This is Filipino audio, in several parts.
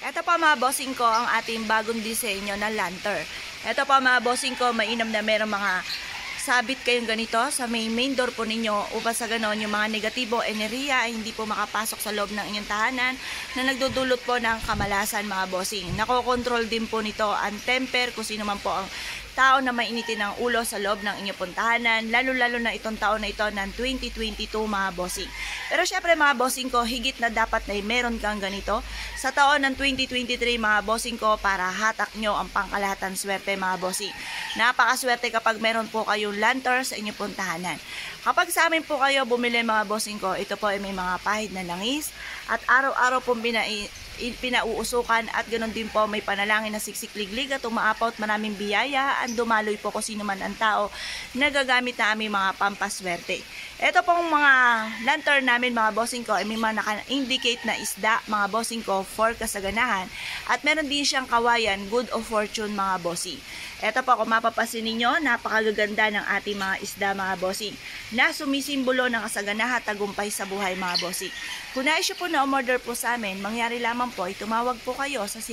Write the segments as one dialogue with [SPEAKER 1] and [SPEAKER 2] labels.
[SPEAKER 1] Ito po mga bossing ko ang ating bagong disenyo na lantern. Ito po mga bossing ko, mainam na merong mga sabit kayong ganito sa main door po ninyo upang sa ganon yung mga negatibo enerhiya ay hindi po makapasok sa loob ng inyong tahanan na nagdudulot po ng kamalasan mga bossing. Nakokontrol din po nito ang temper kung sino man po ang tao na mainitin ng ulo sa loob ng inyong puntahanan, lalo-lalo na itong taon na ito ng 2022 mga bossing. Pero syempre mga bossing ko, higit na dapat na meron kang ganito sa taon ng 2023 mga bossing ko para hatak nyo ang pangkalahatan swerte mga bossing. Napakaswerte kapag meron po kayong lantern sa inyong puntahanan. Kapag sa amin po kayo bumili mga bossing ko, ito po ay may mga pahid na langis at araw-araw pong pinauusukan at ganoon din po may panalangin na siksik-liglig at umaapaw at maraming biyaya ang dumaloy po kung sino man ang tao na gagamit na aming mga pampaswerte. Ito pong mga lantern namin mga bossing ko ay may mga naka-indicate na isda mga bossing ko for kasaganahan at meron din siyang kawayan good of fortune mga bossing. Ito po kung mapapasin ninyo, napakagaganda ng ating mga isda mga bossing na sumisimbolo ng kasaganahan at tagumpay sa buhay mga bossing. Kung nais po na umorder po sa amin, mangyari lamang po ay tumawag po kayo sa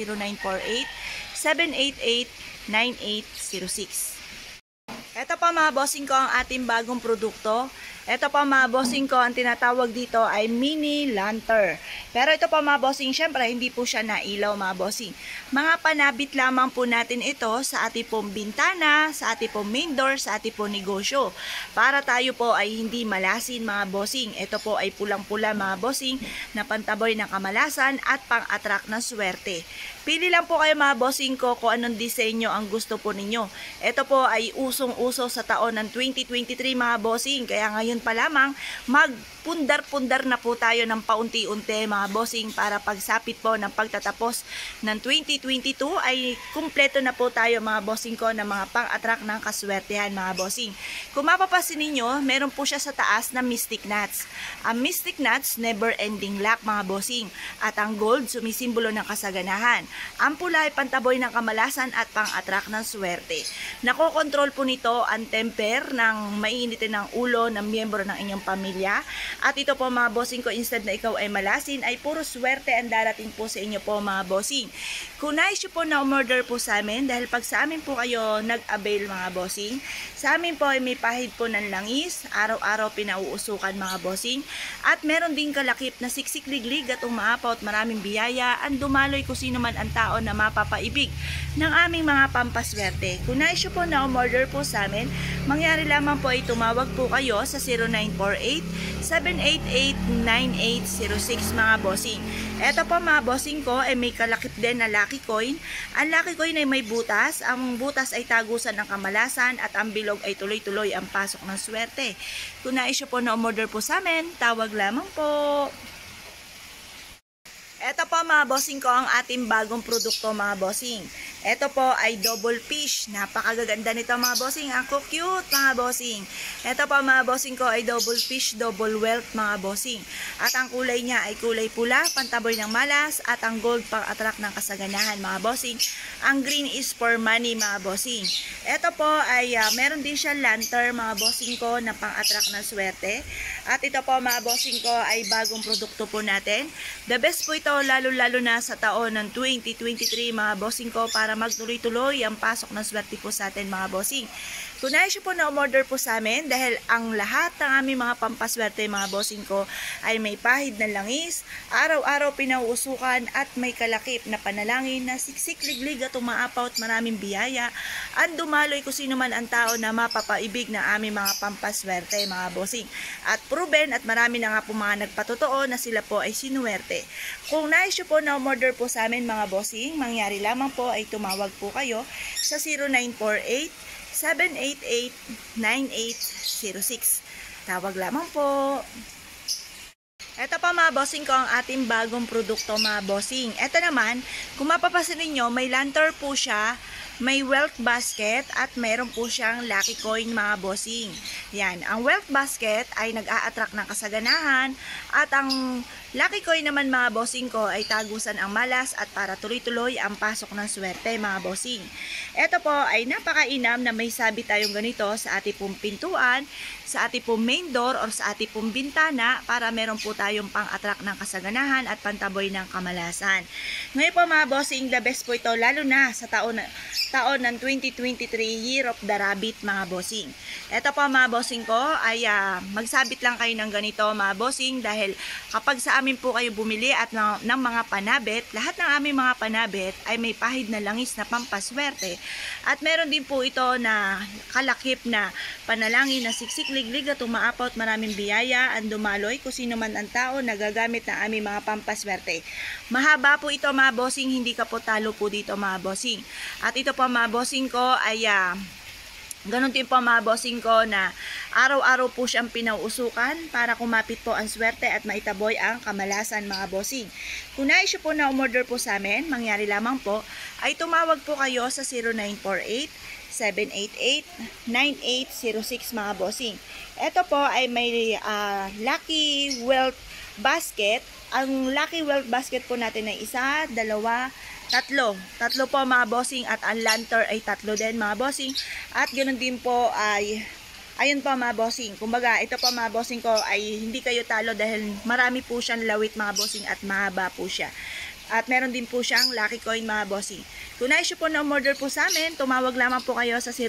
[SPEAKER 1] 0948-788-9806. Ito pa mga bossing ko ang ating bagong produkto. Ito pa mga bossing ko, ang tinatawag dito ay mini lantern. Pero ito pa mga bossing, syempre hindi po siya nailaw mga bossing. Mga panabit lamang po natin ito sa ating pong bintana, sa ating pong main door, sa ating pong negosyo. Para tayo po ay hindi malasin mga bossing. Ito po ay pulang-pula mga bossing na pantaboy ng kamalasan at pang-attract ng swerte. Pili lang po kayo mga bossing ko kung anong disenyo ang gusto po ninyo. Ito po ay usong-uso sa taon ng 2023 mga bossing. Kaya ngayon pa lamang magpundar-pundar na po tayo ng paunti-unti mga bossing para pagsapit po ng pagtatapos ng 2022 ay kumpleto na po tayo mga bossing ko ng mga pang-attract ng kaswertehan mga bossing. Kung mapapasin ninyo, meron po siya sa taas na mystic nuts. Ang mystic nuts, never ending luck mga bossing. At ang gold, sumisimbolo ng kasaganahan. Ang pula ay pantaboy ng kamalasan at pang-attract ng swerte. Nakokontrol po nito ang temper ng mainitin ng ulo ng miyembro ng inyong pamilya. At ito po mga bossing ko, instead na ikaw ay malasin, ay puro swerte ang darating po sa inyo po mga bossing. Kung nais po na umorder po sa amin, dahil pag sa amin po kayo nag-avail mga bossing, sa amin po ay may pahid po ng langis, araw-araw pinauusukan mga bossing, at meron din kalakip na siksik-liglig at umaapaw at maraming biyaya, ang dumaloy kung sino man ang tao na mapapaibig ng aming mga pampaswerte. Kung nais po na umorder po sa amin, mangyari lamang po ay tumawag po kayo sa 0948-788-9806 mga bossing. Ito po mga bossing ko ay may kalakip din na lucky coin. Ang lucky coin ay may butas. Ang butas ay tagusan ng kamalasan at ang bilog ay tuloy-tuloy ang pasok ng swerte. Kung nais po na umorder po sa amin, tawag lamang po. Ito po mga bossing ko ang ating bagong produkto mga bossing. Ito po ay double fish. Napakaganda nito mga bossing. Ang cute mga bossing. Ito po mga bossing ko ay double fish, double wealth mga bossing. At ang kulay niya ay kulay pula, pantaboy ng malas, at ang gold pang-attract ng kasaganahan mga bossing. Ang green is for money mga bossing. Ito po ay meron din siya lantern mga bossing ko na pang-attract ng swerte. At ito po mga bossing ko ay bagong produkto po natin. The best po ito lalo-lalo na sa taon ng 2023 mga bossing ko para magtuloy-tuloy ang pasok ng swerte po sa atin mga bossing. Kung nais po na umorder po sa amin dahil ang lahat ng aming mga pampaswerte mga bossing ko ay may pahid na langis, araw-araw pinauusukan at may kalakip na panalangin na siksik-liglig at umaapaw at maraming biyaya at dumaloy kung sino man ang tao na mapapaibig na aming mga pampaswerte mga bossing. At proven at marami na nga po mga nagpatotoo na sila po ay sinuwerte. Kung nais po na umorder po sa amin mga bossing, mangyari lamang po ay tumawag po kayo sa 0948-788-9806. Tawag lamang po. Ito pa mga bossing ko ang ating bagong produkto mga bossing. Ito naman, kung mapapasin ninyo, may lantern po siya, may wealth basket at mayroon po siyang lucky coin mga bossing. Yan, ang wealth basket ay nag-a-attract ng kasaganahan at ang lucky coin naman mga bossing ko ay tagusan ang malas at para tuloy-tuloy ang pasok ng swerte mga bossing. Ito po ay napakainam na may sabit tayong ganito sa ating pong pintuan, sa ating pong main door or sa ating pong bintana para meron po tayo tayong pang-attract ng kasaganahan at pantaboy ng kamalasan. Ngayon po mga bossing, the best po ito lalo na sa taon ng 2023, Year of the Rabbit mga bossing. Ito po mga bossing ko ay magsabit lang kayo ng ganito mga bossing, dahil kapag sa amin po kayo bumili at ng mga panabit, lahat ng aming mga panabit ay may pahid na langis na pampaswerte. At meron din po ito na kalakip na panalangin na siksik liglig at umaapaw maraming biyaya ang dumaloy kung sino man ang tao na gagamit ng aming mga pampaswerte. Mahaba po ito mga bossing, hindi ka po talo po dito mga bossing. At ito po mga bossing ko ay ganun din po mga bossing ko na araw-araw po siyang pinauusukan para kumapit po ang swerte at maitaboy ang kamalasan mga bossing. Kung nais po na umorder po sa amin, mangyari lamang po ay tumawag po kayo sa 0948-788-9806 mga bossing. Ito po ay may Lucky Wealth Basket. Ang Lucky Wealth Basket po natin ay 1, 2, 3. Tatlo po mga bossing, at ang lantern ay 3 din mga bossing. At ganoon din po ay ayun po mga bossing. Kumbaga ito po mga bossing ko ay hindi kayo talo dahil marami po siyang lawit mga bossing at mahaba po siya. At meron din po siyang lucky coin mga bossing. Kung nais po na umorder po sa amin, tumawag lamang po kayo sa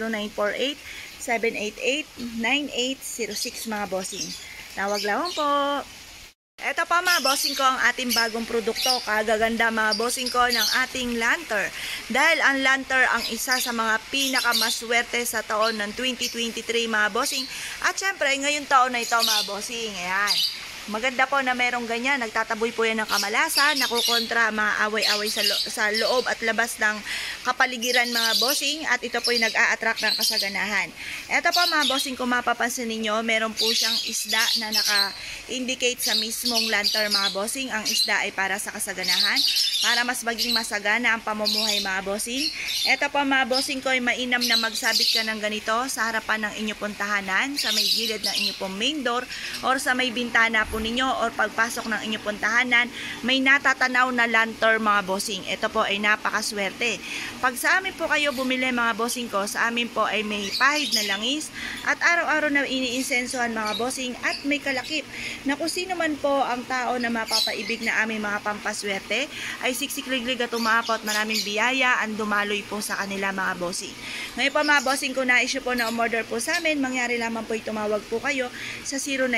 [SPEAKER 1] 0948-788-9806 mga bossing. Tawag lamang po. Ito pa mga bossing ko ang ating bagong produkto. Kagaganda mga bossing ko ng ating lantern. Dahil ang lantern ang isa sa mga pinakamaswerte sa taon ng 2023 mga bossing. At syempre ngayong taon na ito mga bossing. Ayan. Maganda po na merong ganyan, nagtataboy po yan ng kamalasan, nakukontra mga away-away sa loob at labas ng kapaligiran mga bossing, at ito po yung nag-a-attract ng kasaganahan. Ito po mga bossing, kung mapapansin ninyo, meron po siyang isda na naka-indicate sa mismong lantern mga bossing. Ang isda ay para sa kasaganahan, para mas maging masagana ang pamumuhay mga bossing. Ito po mga bossing ko ay mainam na magsabit ka ng ganito sa harapan ng inyong puntahanan, sa may gilid ng inyong pong main door, or sa may bintana po ninyo, or pagpasok ng inyong puntahanan, may natatanaw na lantern mga bossing. Ito po ay napakaswerte. Pag sa amin po kayo bumili mga bossing ko, sa amin po ay may pahid na langis at araw-araw na iniinsensuhan mga bossing, at may kalakip na kung sino man po ang tao na mapapaibig na aming mga pampaswerte ay siksik-liglig at umaapaw at maraming biyaya ang dumaloy po sa kanila mga bossing. Ngayon po mga bossing, kung na-issue po na umorder po sa amin, mangyari lamang po tumawag po kayo sa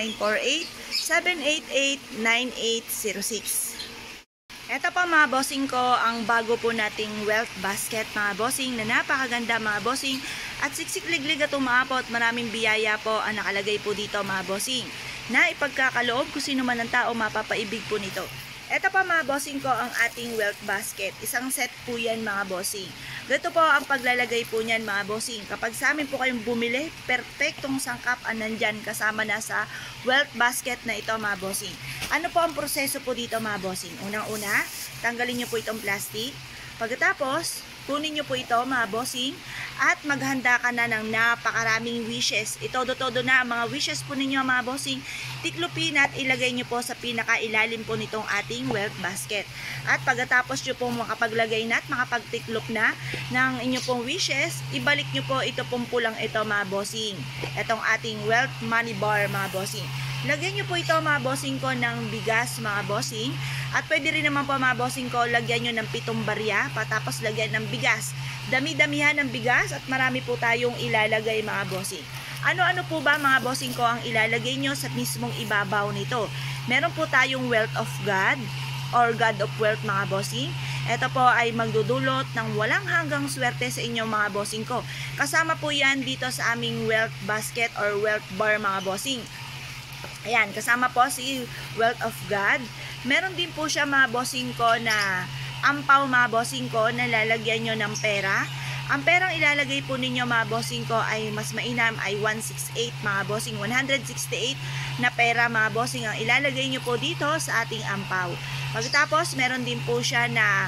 [SPEAKER 1] 0948-788-9806. Ito pa mga bossing ko ang bago po nating wealth basket mga bossing na napakaganda mga bossing, at siksik-liglig at umaapaw at maraming biyaya po ang nakalagay po dito mga bossing, na ipagkakaloob kung sino man ang tao mapapaibig po nito. Ito pa mga bossing ko ang ating wealth basket. Isang set po yan mga bossing. Ganito po ang paglalagay po niyan mga bossing. Kapag sa amin po kayong bumili, perfectong sangkap ang nandyan kasama na sa wealth basket na ito mga bossing. Ano po ang proseso po dito mga bossing? Unang-una, tanggalin nyo po itong plastic. Pagkatapos, kunin nyo po ito mga bossing at maghanda ka na ng napakaraming wishes. Itodo-todo na ang mga wishes po ninyo mga bossing. Tiklopin at ilagay nyo po sa pinakailalim po nitong ating wealth basket. At pagkatapos nyo po makapaglagay na at makapagtiklop na ng inyo pong wishes, ibalik nyo po ito pong pulang ito mga bossing. Itong ating wealth money bar mga bossing. Lagyan nyo po ito mga bossing ko ng bigas mga bossing. At pwede rin naman po mga bossing ko, lagyan nyo ng 7 barya, patapos lagyan ng bigas. Dami-damihan ng bigas at marami po tayong ilalagay mga bossing. Ano-ano po ba mga bossing ko ang ilalagay nyo sa mismong ibabaw nito? Meron po tayong wealth of God or God of wealth mga bossing. Ito po ay magdudulot ng walang hanggang swerte sa inyong mga bossing ko. Kasama po yan dito sa aming wealth basket or wealth bar mga bossing. Ayan, kasama po si wealth of God. Meron din po siya mga bossing ko na ampaw mga bossing ko na lalagyan nyo ng pera. Ang perang ilalagay po ninyo mga bossing ko ay mas mainam ay 168 mga bossing. 168 na pera mga bossing ang ilalagay nyo po dito sa ating ampaw. Pagkatapos meron din po siya na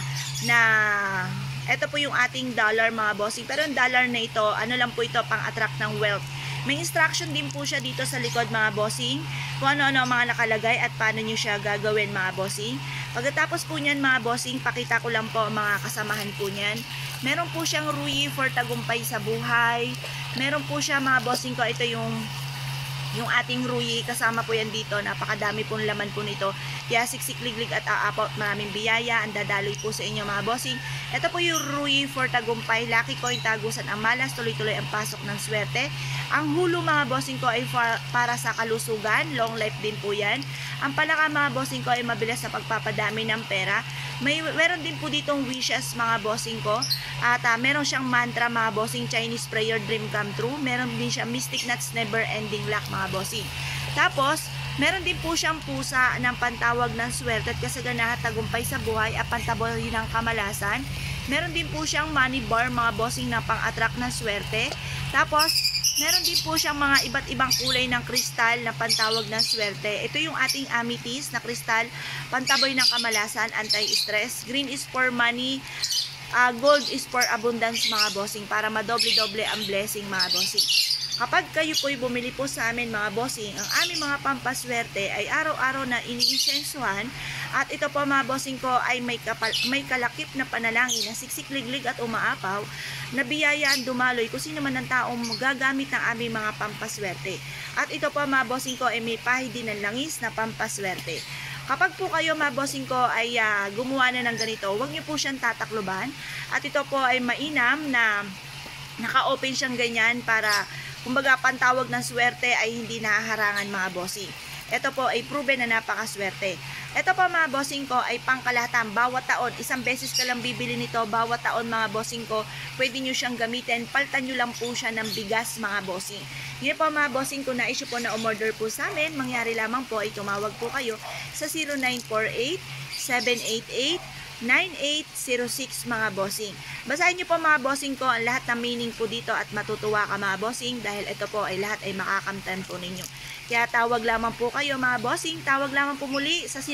[SPEAKER 1] ito po yung ating dollar mga bossing. Pero yung dollar na ito, ano lang po ito, pang-attract ng wealth. May instruction din po siya dito sa likod mga bossing, kung ano-ano ang mga nakalagay at paano nyo siya gagawin mga bossing. Pagkatapos po niyan mga bossing, pakita ko lang po ang mga kasamahan po niyan. Meron po siyang ruyi for tagumpay sa buhay. Meron po siya mga bossing ko, ito yung yung ating ruyi, kasama po yan dito. Napakadami pong laman po nito. Kaya siksik-liglig at aapaw, maraming biyaya ang dadaloy po sa inyo mga bossing. Ito po yung ruyi for tagumpay, lucky coin, tagusan ang malas, tuloy-tuloy ang pasok ng swerte. Ang hulo mga bossing ko ay para sa kalusugan, long life din po yan. Ang palaka mga bossing ko ay mabilis sa pagpapadami ng pera. Meron din po ditong wishes mga bossing ko. At meron siyang mantra mga bossing, Chinese prayer, dream come true. Meron din siya mystic nuts, never ending luck mga bossing. Tapos, meron din po siyang pusa ng pantawag ng swerte at kasaganahan, tagumpay sa buhay at pantaboy ng kamalasan. Meron din po siyang money bar mga bossing na pang-attract ng swerte. Tapos, meron din po siyang mga iba't ibang kulay ng kristal na pantawag ng swerte. Ito yung ating amethyst na kristal, pantaboy ng kamalasan, anti-stress. Green is for money, gold is for abundance mga bossing, para madoble-doble ang blessing mga bossing. Kapag kayo po'y bumili po sa amin mga bossing, ang aming mga pampaswerte ay araw-araw na iniinsensuhan. At ito po mga bossing ko ay may kalakip na panalangin na siksik-liglig at umaapaw na biyayaan dumaloy kung sino man ang taong magagamit ng aming mga pampaswerte. At ito po mga bossing ko ay may pahid din ng langis na pampaswerte. Kapag po kayo mga bossing ko ay gumawa na ng ganito, huwag niyo po siyang tatakloban. At ito po ay mainam na naka-open siyang ganyan para kumbaga pantawag ng swerte ay hindi nahaharangan mga bossing. Ito po ay proven na napakaswerte. Ito po mga bossing ko ay pangkalahatan, bawat taon, isang beses ka lang bibili nito, bawat taon mga bossing ko, pwede nyo siyang gamitin, paltan nyo lang po siya ng bigas mga bossing. Ngayon po mga bossing ko, na-issue po na umorder po sa amin, mangyari lamang po ay tumawag po kayo sa 0948-788-9806 mga bossing. Basahin nyo po mga bossing ko ang lahat ng meaning po dito at matutuwa ka mga bossing dahil ito po ay lahat ay makakamtan po ninyo. Kaya tawag lamang po kayo mga bossing, tawag lamang po muli sa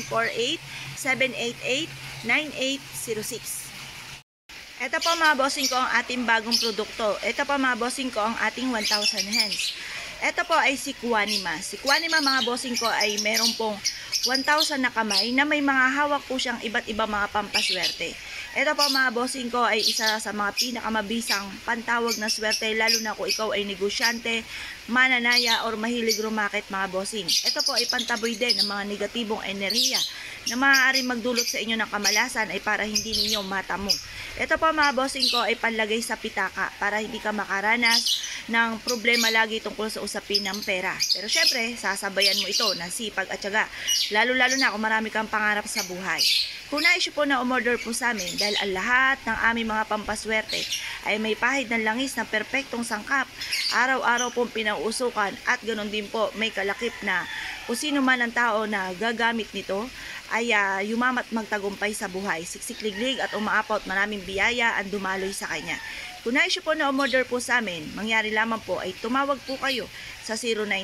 [SPEAKER 1] 0948-788-9806. Ito po mga bossing ko ang ating bagong produkto. Ito po mga bossing ko ang ating 1,000 hands. Ito po ay si Kuanima. Si Kuanima mga bossing ko ay meron pong 1,000 na kamay na may mga hawak po siyang iba't ibang mga pampaswerte. Ito po mga bossing ko ay isa sa mga pinakamabisang pantawag na swerte, lalo na kung ikaw ay negosyante, mananaya, or mahilig rumakit mga bossing. Ito po ay pantaboy din ng mga negatibong enerhiya na maaaring magdulot sa inyo ng kamalasan ay para hindi ninyo matamo. Ito po mga bossing ko ay panlagay sa pitaka para hindi ka makaranas ng problema lagi tungkol sa usapin ng pera. Pero syempre, sasabayan mo ito ng sipag at tiyaga, lalo-lalo na kung marami kang pangarap sa buhay. Kung na-issue po na umorder po sa amin, dahil ang lahat ng aming mga pampaswerte ay may pahid ng langis na perpektong sangkap, araw-araw pong pinauusukan at ganoon din po may kalakip na kung sino man ang tao na gagamit nito ay yumamat magtagumpay sa buhay, siksik-liglig at umaapaw at maraming biyaya ang dumaloy sa kanya. Kung na-issue po na umorder po sa amin, mangyari lamang po ay tumawag po kayo sa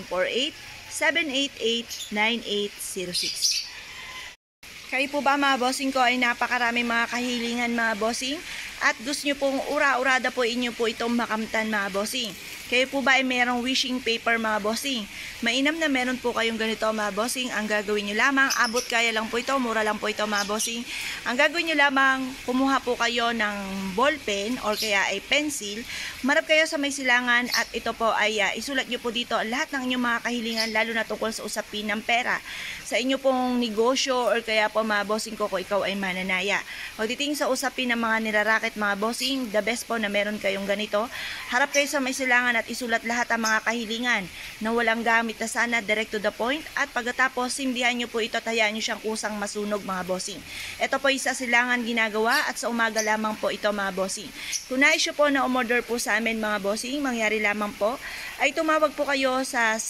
[SPEAKER 1] 0948-788-9806. Kayo po ba mga bossing ko ay napakaraming mga kahilingan mga bossing? At gusto nyo pong ura-urada po inyo po itong makamtan mga bossing. Kayo po ba ay merong wishing paper mga bossing? Mainam na meron po kayong ganito mga bossing. Ang gagawin nyo lamang, abot kaya lang po ito, mura lang po ito mga bossing. Ang gagawin nyo lamang, kumuha po kayo ng ballpen or kaya ay pencil. Marap kayo sa may silangan at ito po ay isulat nyo po dito lahat ng inyong mga kahilingan, lalo na tungkol sa usapin ng pera. Sa inyo pong negosyo or kaya po mga bossing ko kung ikaw ay mananaya. Pagdating sa usapin ng mga niraraket mga bossing, the best po na meron kayong ganito. Harap kayo sa may silangan at isulat lahat ang mga kahilingan na walang gamit na sana, direct to the point. At pagkatapos, simbihan nyo po ito, tayaan nyo siyang kusang masunog mga bossing. Ito po isa silangan ginagawa at sa umaga lamang po ito mga bossing. Kung na-issue po na umorder po sa amin mga bossing, mangyari lamang po ay tumawag po kayo sa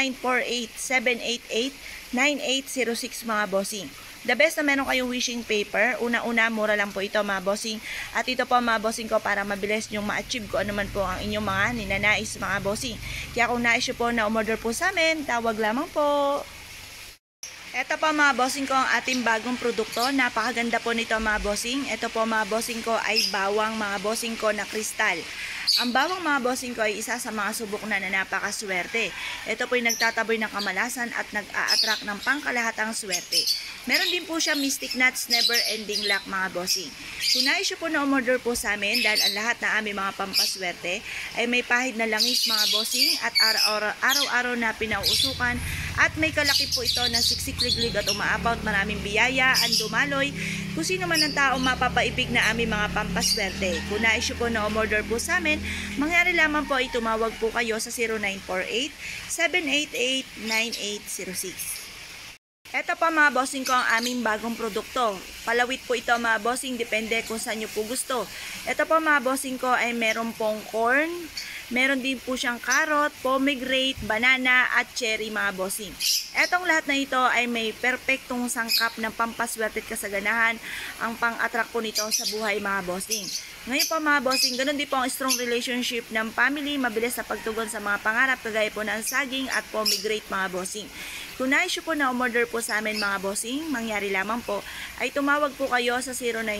[SPEAKER 1] 0948-788-9806 mga bossing. The best na meron kayong wishing paper. Una-una, mura lang po ito mga bossing. At ito po mga bossing ko para mabilis nyong ma-achieve ko anuman po ang inyong mga ninanais mga bossing. Kaya kung na-issue po na umorder po sa amin, tawag lamang po. Ito po mga bossing ko ang ating bagong produkto. Napakaganda po nito mga bossing. Ito po mga bossing ko ay bawang mga bossing ko na kristal. Ang bawang mga bossing ko ay isa sa mga subok na napakaswerte. Ito po ay nagtataboy ng kamalasan at nag-a-attract ng pangkalahatang swerte. Meron din po siya mystic nuts, never ending luck mga bossing. Kung nais po na umorder po sa amin dahil ang lahat na aming mga pampaswerte ay may pahid na langis mga bossing at araw-araw na pinauusukan at may kalaki po ito na siksik-liglig at umaapaw at maraming biyaya, dumaloy. Kung sino man ang taong mapapaibig na aming mga pampaswerte. Kung nais po na umorder po sa amin, mangyari lamang po ay tumawag po kayo sa 0948-788-9806. Ito pa mga bossing ko ang aming bagong produkto. Palawit po ito mga bossing, depende kung saan nyo po gusto. Ito pa mga bossing ko ay meron pong corn, meron din po siyang carrot, pomegranate, banana at cherry mga bossing. Etong lahat na ito ay may perpektong sangkap ng pampaswerte at kasaganahan ang pang-attract po nito sa buhay mga bossing. Ngayon po mga bossing, ganun din po ang strong relationship ng family, mabilis sa pagtugon sa mga pangarap kagaya po ng saging at pomegranate mga bossing. Kung nais po na umorder po sa amin mga bossing, mangyari lamang po ay tumawag po kayo sa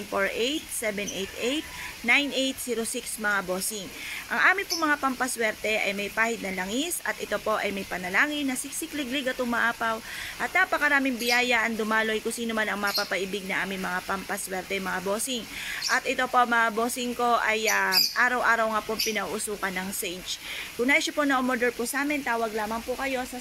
[SPEAKER 1] 0948-788-9806 mga bossing. Ang amin po mga pampaswerte ay may pahid na langis at ito po ay may panalangin na siksik-liglig at umaapaw at napakaraming biyaya ang dumaloy kung sino man ang mapapaibig na aming mga pampaswerte mga bossing. At ito po mga bossing ko ay araw-araw nga po pinauusukan ng sage. Kung nais po na umorder po sa amin, tawag lamang po kayo sa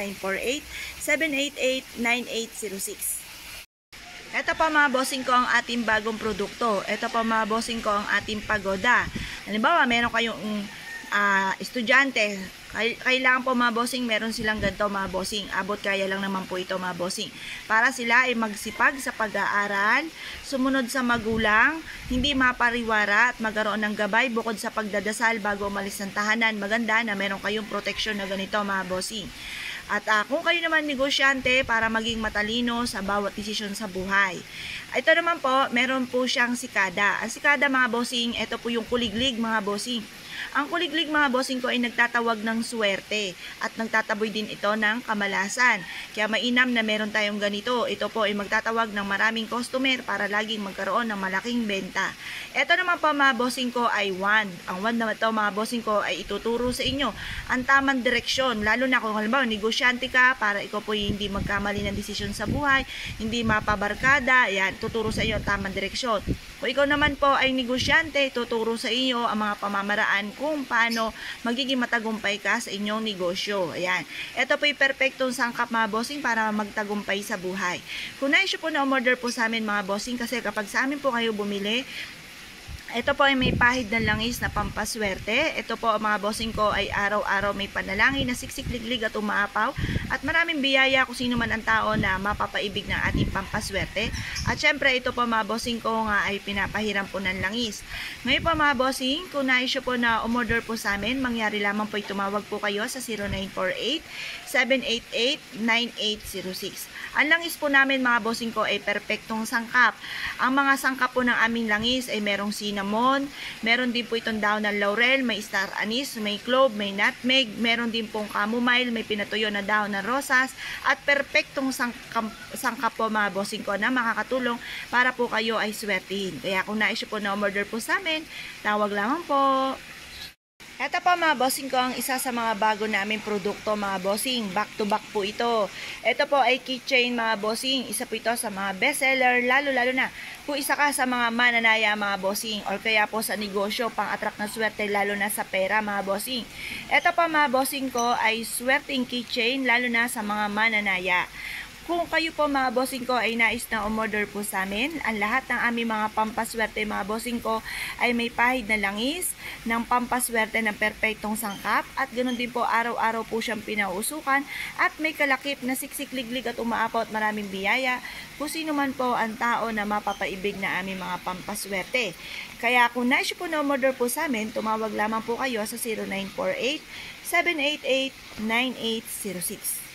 [SPEAKER 1] 0948-788-9806. Ito pa mga bossing ko ang ating bagong produkto. Ito pa mga bossing ko ang ating pagoda. Halimbawa, meron kayong estudyante, kailangan po mga bossing, meron silang ganito mga bossing. Abot kaya lang naman po ito mga bossing. Para sila ay magsipag sa pag-aaral, sumunod sa magulang, hindi mapariwara at magkaroon ng gabay bukod sa pagdadasal bago umalis ng tahanan. Maganda na meron kayong proteksyon na ganito mga bossing. At kung kayo naman negosyante para maging matalino sa bawat desisyon sa buhay. Ito naman po, meron po siyang sikada. Ang sikada mga bossing, ito po yung kuliglig mga bossing. Ang kuliglig mga bossing ko ay nagtatawag ng swerte at nagtataboy din ito ng kamalasan. Kaya mainam na meron tayong ganito. Ito po ay magtatawag ng maraming customer para laging magkaroon ng malaking benta. Ito naman po mga bossing ko ay wand. Ang wand naman ito mga bossing ko ay ituturo sa inyo ang tamang direksyon. Lalo na kung halimbawa negosyante ka para ikaw po hindi magkamali ng desisyon sa buhay, hindi mapabarkada, yan, tuturo sa inyo ang tamang direksyon. Kung ikaw naman po ay negosyante, tuturo sa inyo ang mga pamamaraan kung paano magiging matagumpay ka sa inyong negosyo. Ayan. Ito po yung perfectong sangkap mga bossing para magtagumpay sa buhay. Kung nais po na umorder po sa amin mga bossing, kasi kapag sa amin po kayo bumili, ito po ay may pahid na langis na pampaswerte. Ito po mga bossing ko ay araw-araw may panalangin na siksik-liglig at umaapaw. At maraming biyaya kung sino man ang tao na mapapaibig ng ating pampaswerte. At syempre ito po mga bossing ko nga ay pinapahiram po ng langis. Ngayon po mga bossing, kung nais po na umorder po sa amin, mangyari lamang po ay tumawag po kayo sa 0948-788-9806. Ang langis po namin mga bossing ko ay perpektong sangkap. Ang mga sangkap po ng aming langis ay merong cinnamon, meron din po itong daon ng laurel, may star anise, may clove, may nutmeg, meron din pong chamomile, may pinatuyo na daon ng rosas, at perpektong sangkap po mga bossing ko na makakatulong para po kayo ay swertihin. Kaya kung nais po na umorder po sa amin, tawag lamang po. Ito pa mga bossing ko ang isa sa mga bago naming produkto mga bossing. Back to back po ito. Ito po ay keychain mga bossing. Isa po ito sa mga bestseller. Lalo na kung isa ka sa mga mananaya mga bossing. Or kaya po sa negosyo pang-attract na swerte lalo na sa pera mga bossing. Ito pa mga bossing ko ay swerting keychain lalo na sa mga mananaya. Kung kayo po mga bossing ko ay nais na umorder po sa amin, ang lahat ng aming mga pampaswerte mga bossing ko ay may pahid na langis ng pampaswerte ng perpektong sangkap at ganoon din po araw-araw po siyang pinauusukan at may kalakip na siksik-liglig at umaapaw at maraming biyaya kung sino man po ang tao na mapapaibig na aming mga pampaswerte. Kaya kung nais po na umorder po sa amin, tumawag lamang po kayo sa 0948-788-9806.